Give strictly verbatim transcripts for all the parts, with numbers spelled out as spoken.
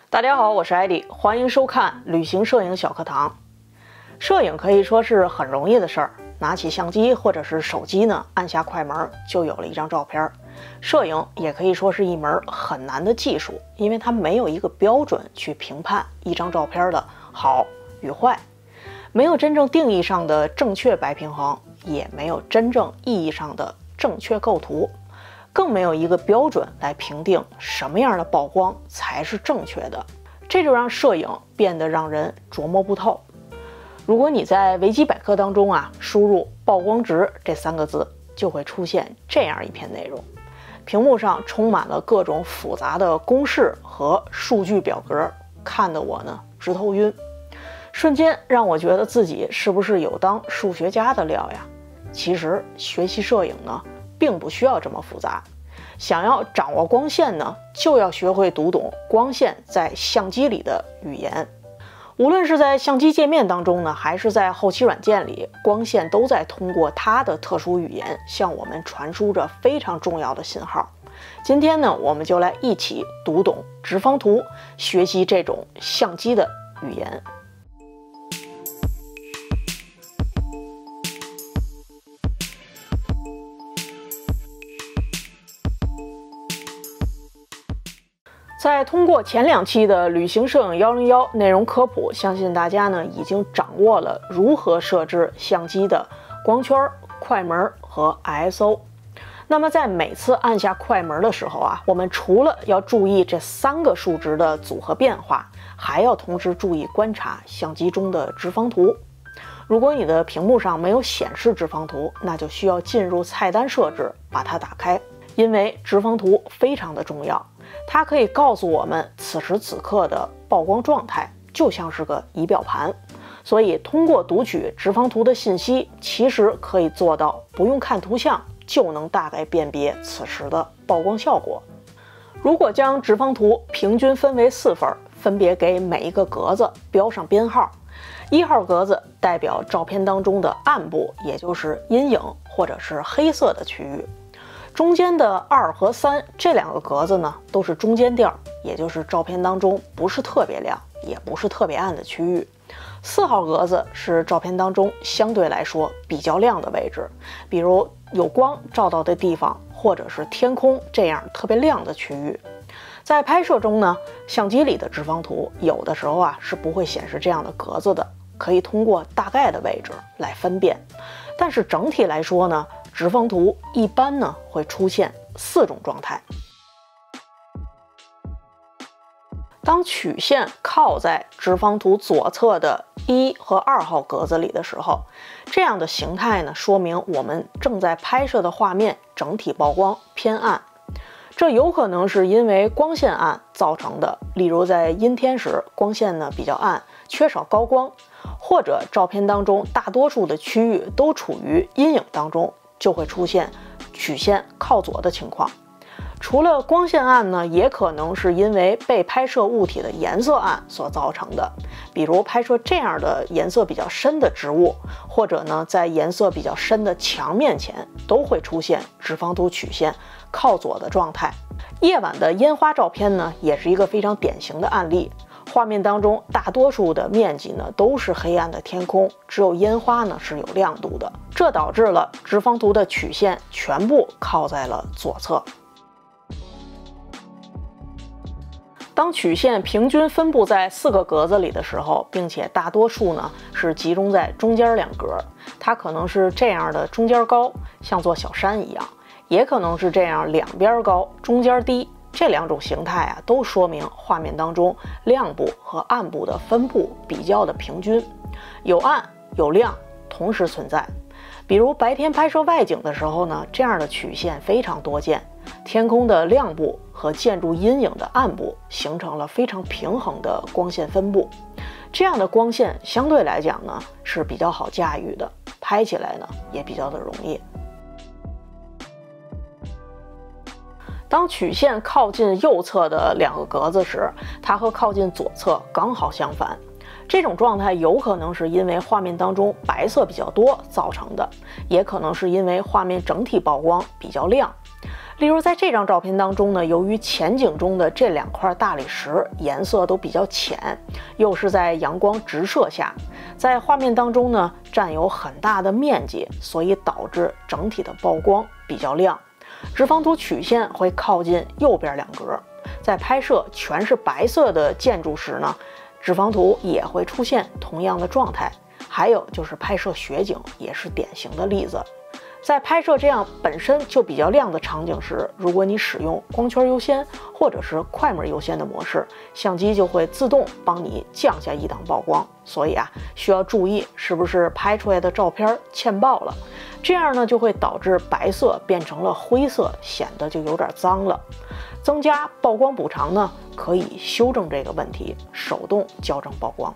大家好，我是艾迪，欢迎收看旅行摄影小课堂。摄影可以说是很容易的事儿，拿起相机或者是手机呢，按下快门就有了一张照片。摄影也可以说是一门很难的技术，因为它没有一个标准去评判一张照片的好与坏，没有真正定义上的正确白平衡，也没有真正意义上的正确构图，更没有一个标准来评定什么样的曝光才是正确的，这就让摄影变得让人琢磨不透。如果你在维基百科当中啊输入曝光值这三个字，就会出现这样一篇内容，屏幕上充满了各种复杂的公式和数据表格，看得我呢直头晕，瞬间让我觉得自己是不是有当数学家的料呀？其实学习摄影呢并不需要这么复杂，想要掌握光线呢，就要学会读懂光线在相机里的语言。无论是在相机界面当中呢，还是在后期软件里，光线都在通过它的特殊语言向我们传输着非常重要的信号。今天呢，我们就来一起读懂直方图，学习这种相机的语言。在通过前两期的旅行摄影一零一内容科普，相信大家呢已经掌握了如何设置相机的光圈、快门和 I S O。那么在每次按下快门的时候啊，我们除了要注意这三个数值的组合变化，还要同时注意观察相机中的直方图。如果你的屏幕上没有显示直方图，那就需要进入菜单设置，把它打开，因为直方图非常的重要。它可以告诉我们此时此刻的曝光状态，就像是个仪表盘，所以通过读取直方图的信息，其实可以做到不用看图像就能大概辨别此时的曝光效果。如果将直方图平均分为四份，分别给每一个格子标上编号，一号格子代表照片当中的暗部，也就是阴影或者是黑色的区域。中间的二和三这两个格子呢，都是中间调，也就是照片当中不是特别亮，也不是特别暗的区域。四号格子是照片当中相对来说比较亮的位置，比如有光照到的地方，或者是天空这样特别亮的区域。在拍摄中呢，相机里的直方图有的时候啊是不会显示这样的格子的，可以通过大概的位置来分辨。但是整体来说呢，直方图一般呢会出现四种状态。当曲线靠在直方图左侧的一和二号格子里的时候，这样的形态呢，说明我们正在拍摄的画面整体曝光偏暗。这有可能是因为光线暗造成的，例如在阴天时光线呢比较暗，缺少高光，或者照片当中大多数的区域都处于阴影当中，就会出现曲线靠左的情况。除了光线暗呢，也可能是因为被拍摄物体的颜色暗所造成的，比如拍摄这样的颜色比较深的植物，或者呢在颜色比较深的墙面前，都会出现直方图曲线靠左的状态。夜晚的烟花照片呢，也是一个非常典型的案例。画面当中大多数的面积呢都是黑暗的天空，只有烟花呢是有亮度的，这导致了直方图的曲线全部靠在了左侧。当曲线平均分布在四个格子里的时候，并且大多数呢是集中在中间两格，它可能是这样的中间高，像座小山一样，也可能是这样两边高，中间低。这两种形态啊，都说明画面当中亮部和暗部的分布比较的平均，有暗有亮同时存在。比如白天拍摄外景的时候呢，这样的曲线非常多见，天空的亮部和建筑阴影的暗部形成了非常平衡的光线分布。这样的光线相对来讲呢是比较好驾驭的，拍起来呢也比较的容易。当曲线靠近右侧的两个格子时，它和靠近左侧刚好相反。这种状态有可能是因为画面当中白色比较多造成的，也可能是因为画面整体曝光比较亮。 例如在这张照片当中呢，由于前景中的这两块大理石颜色都比较浅，又是在阳光直射下，在画面当中呢占有很大的面积，所以导致整体的曝光比较亮。直方图曲线会靠近右边两格。在拍摄全是白色的建筑时呢，直方图也会出现同样的状态。还有就是拍摄雪景也是典型的例子。在拍摄这样本身就比较亮的场景时，如果你使用光圈优先或者是快门优先的模式，相机就会自动帮你降下一档曝光。所以啊，需要注意是不是拍出来的照片欠曝了，这样呢就会导致白色变成了灰色，显得就有点脏了。增加曝光补偿呢，可以修正这个问题，手动校正曝光。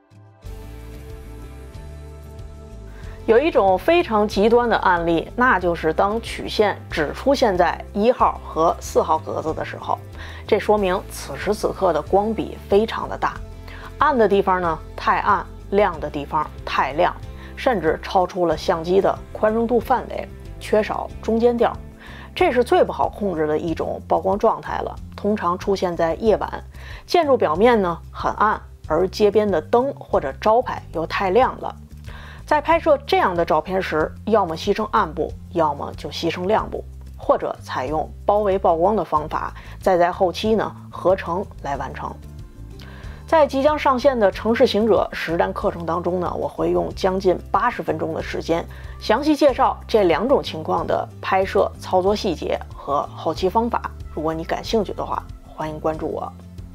有一种非常极端的案例，那就是当曲线只出现在一号和四号格子的时候，这说明此时此刻的光比非常的大，暗的地方呢太暗，亮的地方太亮，甚至超出了相机的宽容度范围，缺少中间调。这是最不好控制的一种曝光状态了，通常出现在夜晚，建筑表面呢很暗，而街边的灯或者招牌又太亮了。在拍摄这样的照片时，要么牺牲暗部，要么就牺牲亮部，或者采用包围曝光的方法，再在后期呢合成来完成。在即将上线的城市行者实战课程当中呢，我会用将近八十分钟的时间，详细介绍这两种情况的拍摄操作细节和后期方法。如果你感兴趣的话，欢迎关注我。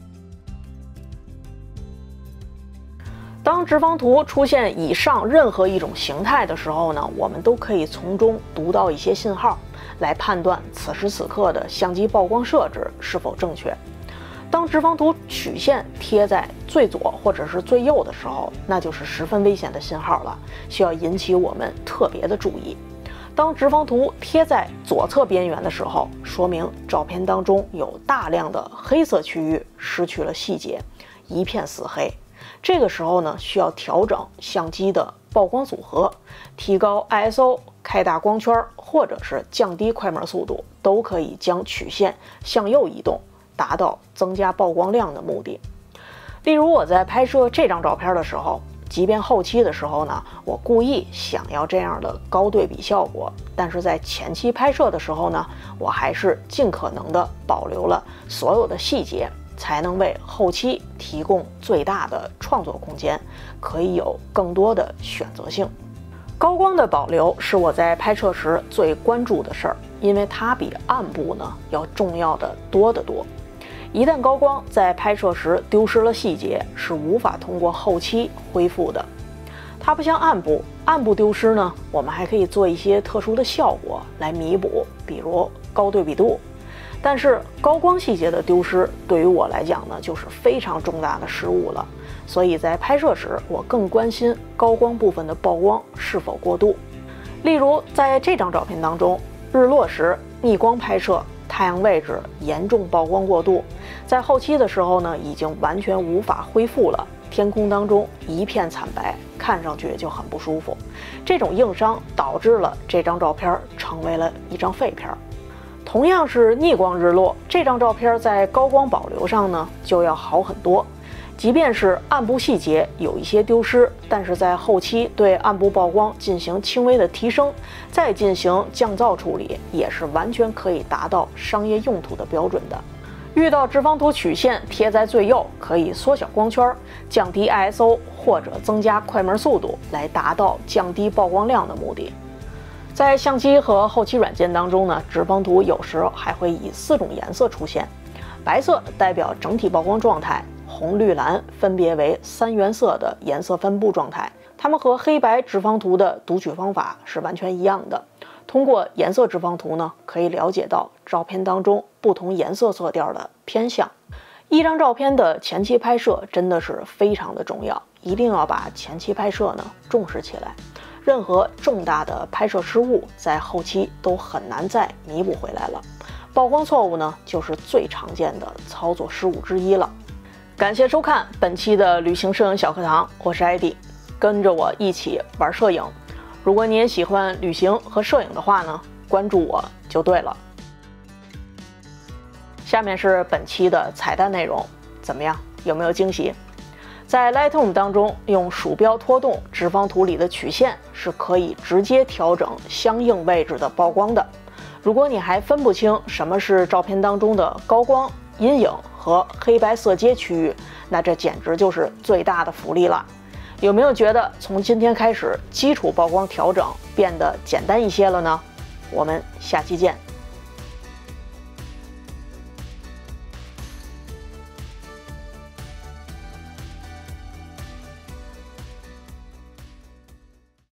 当直方图出现以上任何一种形态的时候呢，我们都可以从中读到一些信号，来判断此时此刻的相机曝光设置是否正确。当直方图曲线贴在最左或者是最右的时候，那就是十分危险的信号了，需要引起我们特别的注意。当直方图贴在左侧边缘的时候，说明照片当中有大量的黑色区域失去了细节，一片死黑。这个时候呢，需要调整相机的曝光组合，提高 I S O， 开大光圈，或者是降低快门速度，都可以将曲线向右移动，达到增加曝光量的目的。例如我在拍摄这张照片的时候，即便后期的时候呢，我故意想要这样的高对比效果，但是在前期拍摄的时候呢，我还是尽可能的保留了所有的细节，才能为后期提供最大的创作空间，可以有更多的选择性。高光的保留是我在拍摄时最关注的事儿，因为它比暗部呢要重要的多得多。一旦高光在拍摄时丢失了细节，是无法通过后期恢复的。它不像暗部，暗部丢失呢，我们还可以做一些特殊的效果来弥补，比如高对比度。但是高光细节的丢失对于我来讲呢，就是非常重大的失误了。所以在拍摄时，我更关心高光部分的曝光是否过度。例如在这张照片当中，日落时逆光拍摄，太阳位置严重曝光过度，在后期的时候呢，已经完全无法恢复了。天空当中一片惨白，看上去就很不舒服。这种硬伤导致了这张照片成为了一张废片。同样是逆光日落，这张照片在高光保留上呢就要好很多。即便是暗部细节有一些丢失，但是在后期对暗部曝光进行轻微的提升，再进行降噪处理，也是完全可以达到商业用途的标准的。遇到直方图曲线贴在最右，可以缩小光圈，降低 I S O 或者增加快门速度，来达到降低曝光量的目的。在相机和后期软件当中呢，直方图有时候还会以四种颜色出现，白色代表整体曝光状态，红绿蓝分别为三原色的颜色分布状态，它们和黑白直方图的读取方法是完全一样的。通过颜色直方图呢，可以了解到照片当中不同颜色色调的偏向。一张照片的前期拍摄真的是非常的重要，一定要把前期拍摄呢重视起来。任何重大的拍摄失误，在后期都很难再弥补回来了。曝光错误呢，就是最常见的操作失误之一了。感谢收看本期的旅行摄影小课堂，我是艾迪，跟着我一起玩摄影。如果你也喜欢旅行和摄影的话呢，关注我就对了。 下面是本期的彩蛋内容，怎么样？有没有惊喜？在 Lightroom 当中，用鼠标拖动直方图里的曲线是可以直接调整相应位置的曝光的。如果你还分不清什么是照片当中的高光、阴影和黑白色阶区域，那这简直就是最大的福利了。有没有觉得从今天开始，基础曝光调整变得简单一些了呢？我们下期见。